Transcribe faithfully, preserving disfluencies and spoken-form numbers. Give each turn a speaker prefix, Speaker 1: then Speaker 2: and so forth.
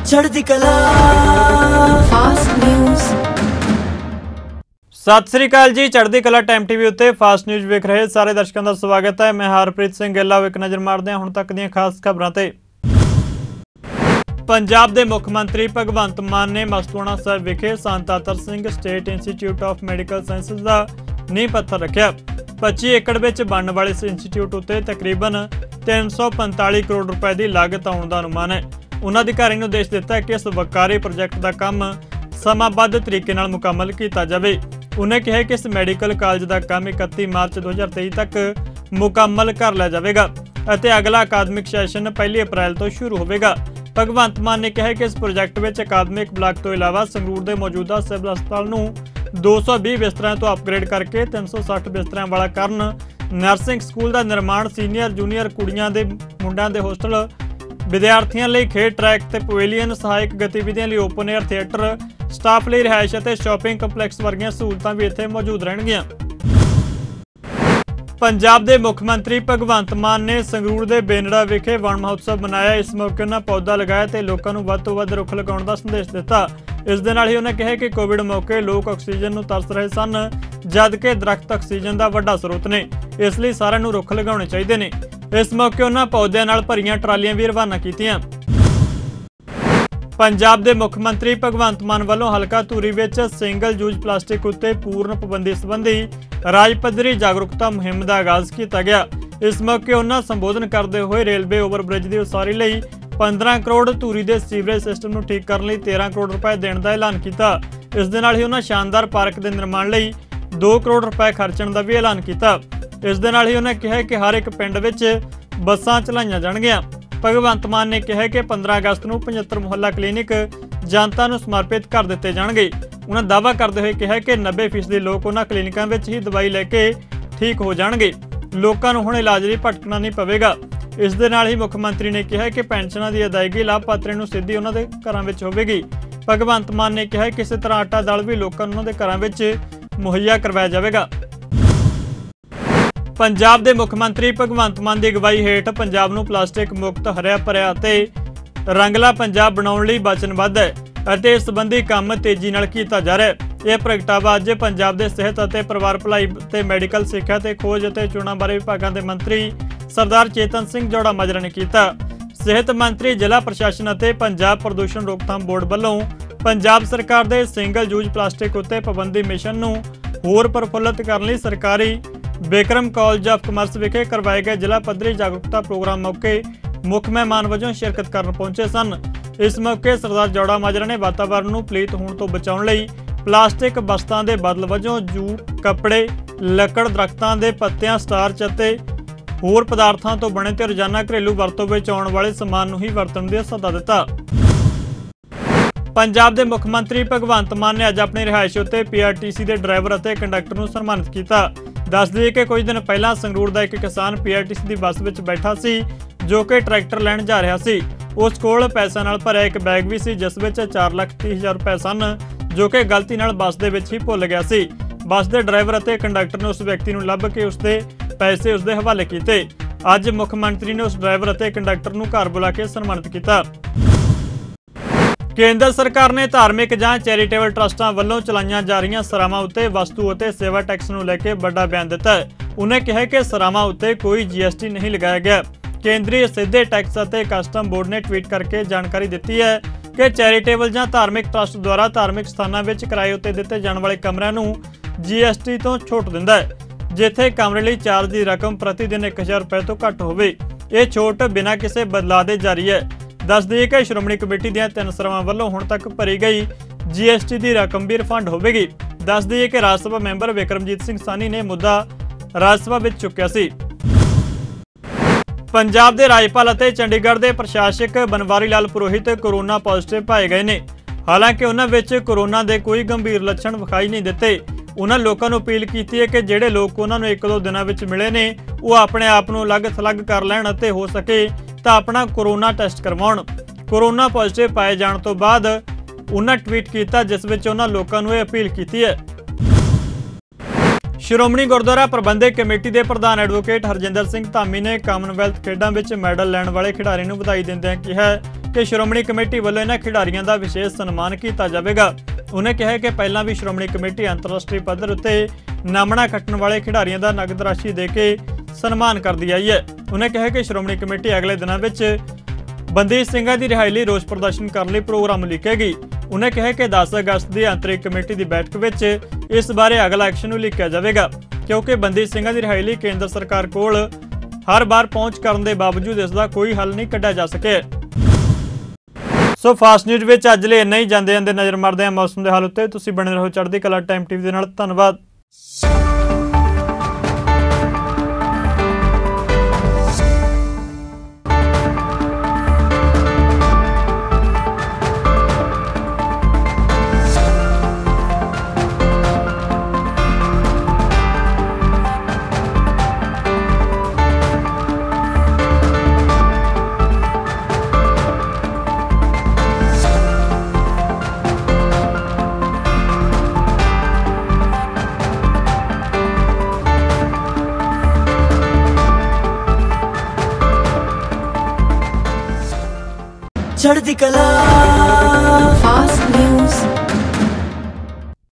Speaker 1: चढ़ती कला fast news.
Speaker 2: सत श्री अकाल जी, चढ़ती कला टाइम टीवी उत्ते फास्ट न्यूज़ वेख रहे सारे दर्शकों का स्वागत है। मैं हरप्रीत सिंह गिल। एक नज़र मारते हैं हुण तक दीआं खास खबरां ते। पंजाब के मुख मंत्री भगवंत मान ने मस्तूआणा साहिब विखे Sant Atar Singh state institute of medical sciences का नींह पत्थर रखिया। पच्ची एकड़ विच बनने वाले इस इंस्टीट्यूट उत्ते तकरीबन तीन सौ पैंताली करोड़ रुपए की लागत आने का अनुमान है। उन्होंने अधिकारी को निर्देश दिता है कि इस वकारी प्रोजेक्ट का काम समाबद्ध तरीके नाल मुकम्मल किया जाए। उन्हें कहा कि इस मैडिकल कॉलेज का काम इकत्ती मार्च दो हज़ार तेईस तक मुकम्मल कर लिया जाएगा और अगला अकादमिक सैशन पहली अप्रैल तो शुरू होगा। भगवंत मान ने कहा कि इस प्रोजेक्ट में अकादमिक ब्लॉक तो इलावा संगरूर के मौजूदा सिविल हस्पताल नूं दो सौ बीस बिस्तरों तो अपग्रेड करके तीन सौ सठ बिस्तरों वाला करन, नर्सिंग स्कूल का निर्माण, सीनियर जूनीयर कुड़ियां दे मुंडियां दे होस्टल, विद्यार्थियों लिए खेड ट्रैक ते पवेलियन, सहायक गतिविधियों लिए ओपन एयर थिएटर, स्टाफ लिए रिहायश और शॉपिंग कंपलैक्स वर्गियां सहूलतां भी इत्थे मौजूद रहणगीआं। पंजाब के मुख मंत्री भगवंत मान ने संगरूर के बेनड़ा विखे वन महोत्सव मनाया। इस मौके उन्होंने पौधा लगाया तो लोगों को वध तो वध रुख लगाने का संदेश दिता। इस दे नाल ही उन्होंने कहा कि कोविड मौके लोग ऑक्सीजन नूं तरस रहे सन, जबकि दरख्त ऑक्सीजन का वड्डा स्रोत ने, इसलिए सारिਆਂ ਨੂੰ रुख लगाने चाहिए ने। इस मौके उन्होंने पौधों नाल भरियां ट्रालियां भी रवाना कीतियां। पंजाब के मुख मंत्री भगवंत मान वालों हलका धूरी विच सिंगल यूज प्लास्टिक उत्ते पूर्ण पाबंदी संबंधी राज पद्धरी जागरूकता मुहिम का आगाज किया गया। इस मौके उन्होंने संबोधन करते हुए रेलवे ओवरब्रिज की उसारी लई पंद्रह करोड़ धूरी के सीवरेज सिस्टम को ठीक करने तेरह करोड़ रुपए देने का ऐलान किया। इस दे नाल ही उन्होंने शानदार पार्क के निर्माण लई दो करोड़ रुपए खर्चण का भी ऐलान किया। इस दे नाल ही उन्होंने कहा कि हर एक पिंड विच बसां चलाईयां जाणगीआं। भगवंत मान ने कहा कि पंद्रह अगस्त को पचहत्तर मुहल्ला क्लीनिक जनता को समर्पित कर दिए जाएंगे। उन्होंने दावा करते हुए कहा कि नब्बे फीसदी लोग उन्होंने क्लीनिकों में ही दवाई लैके ठीक हो जाएंगे। लोगों को हुण इलाज लई भटकना नहीं पवेगा। इस दे नाल ही मुख मंत्री ने कहा कि पेंशनां की अदायगी लाभपात्रियों को सीधी उन्होंने घरों में होगी। भगवंत मान ने कहा कि इस तरह आटा दाल भी लोगों को उन्होंने घरों में मुहैया करवाया जाएगा। पंजाब के मुख मंत्री भगवंत मान की अगवाई हेठ पंजाब नूं प्लास्टिक मुक्त हरिया भरिया ते रंगला पंजाब बनाउण लई वचनबद्ध है और इस संबंधी काम तेजी नाल कीता जा रहा है। यह प्रगटावा अज पंजाब के सेहत और परिवार भलाई ते मैडिकल सिक्ख्या ते खोज और चोणां बारे विभागां के मंत्री सरदार चेतन सिंह जोड़ा माजरा ने किया। सेहत मंत्री, जिला प्रशासन और पंजाब प्रदूषण रोकथाम बोर्ड वालों पंजाब सरकार के सिंगल यूज प्लास्टिक उत्ते पाबंदी मिशन नूं होर प्रफुल्लित करने लई सरकारी बिक्रम कॉलेज ऑफ कॉमर्स विखे करवाए गए जिला पद्धरी जागरूकता प्रोग्राम मौके मुख मेहमान वजों शिरकत करन पहुंचे सन। इस मौके सरदार जोड़ा माजरा ने वातावरण नूं पलीत होने तो बचाउण लई प्लास्टिक वस्तां दे बदल वजों जूट, कपड़े, लकड़, दरख्तां दे पत्तियां, स्टार्च अते होर पदार्थां तो बने ते रोजाना घरेलू वरतों विच आउण वाले समान नूं ही वरतण दी सलाह दिता। पंजाब के मुख मंत्री भगवंत मान ने अज अपनी रिहायश उत्ते पी आर टी सी के ड्राइवर और कंडक्टर को सन्मानित किया। दस दिए कि कुछ दिन पहला संगरूर का एक किसान पी आर टी सी की बस में बैठा सी जो कि ट्रैक्टर लैण जा रहा सी। उस कोल पैसों नाल भरिया एक बैग भी सी जिस विच चार लाख तीस हज़ार रुपए सन जो कि गलती नाल बस दे विच ही भुल गया सी। बस के ड्राइवर और कंडक्टर ने उस व्यक्ति को लभ के उसके पैसे उसके हवाले किए। अज मुख मंत्री ने उस ड्राइवर और कंडक्टर को घर बुला के सन्मानित किया। केंद्र सरकार ने धार्मिक जां चैरिटेबल ट्रस्टां वल्लों चलाईयां जा रहीआं सरावां उत्ते वस्तु और सेवा टैक्स नूं लैके बड़ा बयान दिता है। उन्हें कहा कि सरावां उत्ते कोई जी एस टी नहीं लगाया गया। केंद्रीय सीधे टैक्स और कस्टम बोर्ड ने ट्वीट करके जानकारी दी है कि चैरिटेबल जां धार्मिक ट्रस्ट द्वारा धार्मिक स्थानों में किराए उत्ते दिते जाने वाले कमरिਆਂ नूं जी एस टी तो छूट दिंदा है, जिथे कमरे लिए चार्ज की रकम प्रति दिन एक हज़ार रुपए तो घट होवे। यह छूट बिना किसी बदलाव के जारी है। दस दिए कि श्रोमणी कमेटी दी तीन सरावां वल्लों हुण तक भरी गई जी एस टी की रकम भी रिफंड होगी। दस दिए कि राज सभा मैंबर विक्रमजीत सिंह सानी ने मुद्दा राज सभा में चुक्या सी। पंजाब के राज्यपाल और चंडीगढ़ के प्रशासक बनवारी लाल पुरोहित कोरोना पॉजिटिव पाए गए ने। हालांकि उन्होंने कोरोना के कोई गंभीर लक्षण विखाई नहीं दिते। उन्होंने लोगों को अपील की है कि जिहड़े लोग उन्होंने एक दो दिनों में मिले ने वो अपने आप को अलग थलग कर लैण अते हो सके तो अपना कोरोना टेस्ट करवाउण। कोरोना पॉजिटिव पाए जाने तो बाद उन्होंने ट्वीट किया जिस विच उन्होंने लोगों को अपील की है। श्रोमणी गुरुद्वारा प्रबंधक कमेटी के प्रधान एडवोकेट हरजिंदर सिंह धामी ने कामनवैल्थ खेडों में मैडल लैण वाले खिडारी को बधाई दिंदे कहा कि श्रोमणी कमेटी ਵੱਲੋਂ ਇਹਨਾਂ ਖਿਡਾਰੀਆਂ ਦਾ ਵਿਸ਼ੇਸ਼ ਸਨਮਾਨ ਕੀਤਾ ਜਾਵੇਗਾ। ਉਹਨੇ ਕਿਹਾ ਕਿ ਪਹਿਲਾਂ ਵੀ ਸ਼੍ਰੋਮਣੀ ਕਮੇਟੀ ਅੰਤਰਰਾਸ਼ਟਰੀ ਪੱਧਰ ਉੱਤੇ ਨਾਮਣਾ ਕੱਟਣ ਵਾਲੇ ਖਿਡਾਰੀਆਂ ਦਾ ਨਗਦ ਰਾਸ਼ੀ ਦੇ ਕੇ ਸਨਮਾਨ ਕਰਦੀ ਆਈ ਹੈ। ਉਹਨੇ ਕਿਹਾ ਕਿ ਸ਼੍ਰੋਮਣੀ ਕਮੇਟੀ ਅਗਲੇ ਦਿਨਾਂ ਵਿੱਚ ਬੰਦੀ ਸਿੰਘਾਂ ਦੀ ਰਿਹਾਈ ਲਈ ਰੋਸ ਪ੍ਰਦਰਸ਼ਨ ਕਰਨ ਲਈ ਪ੍ਰੋਗਰਾਮ ਲਿਖੇਗੀ। ਉਹਨੇ ਕਿਹਾ ਕਿ ਦਸ ਅਗਸਤ ਦੀ ਅੰਤਰਿਕ ਕਮੇਟੀ ਦੀ ਬੈਠਕ ਵਿੱਚ ਇਸ ਬਾਰੇ ਅਗਲਾ ਐਕਸ਼ਨ ਲਿਖਿਆ ਜਾਵੇਗਾ, ਕਿਉਂਕਿ ਬੰਦੀ ਸਿੰਘਾਂ ਦੀ ਰਿਹਾਈ ਲਈ ਕੇਂਦਰ ਸਰਕਾਰ ਕੋਲ ਹਰ ਵਾਰ ਪਹੁੰਚ ਕਰਨ ਦੇ ਬਾਵਜੂਦ ਇਸ ਦਾ ਕੋਈ ਹੱਲ ਨਹੀਂ ਕੱਢਿਆ ਜਾ ਸਕਿਆ। ਸੋ ਫਾਸਟ ਨਿਊਜ਼ ਵਿੱਚ ਅੱਜ ਲਈ ਇੰਨਾ ਹੀ। ਜਾਂਦੇ ਜਾਂਦੇ ਨਜ਼ਰ ਮਾਰਦੇ ਹਾਂ ਮੌਸਮ ਦੇ ਹਾਲ ਉੱਤੇ। ਤੁਸੀਂ ਬਣੇ ਰਹੋ ਚੜ੍ਹਦੀ ਕਲਾ ਟਾਈਮ ਟੀਵੀ ਦੇ ਨਾਲ। ਧੰਨਵਾਦ।
Speaker 1: चढ़ती कला फास्ट न्यूज।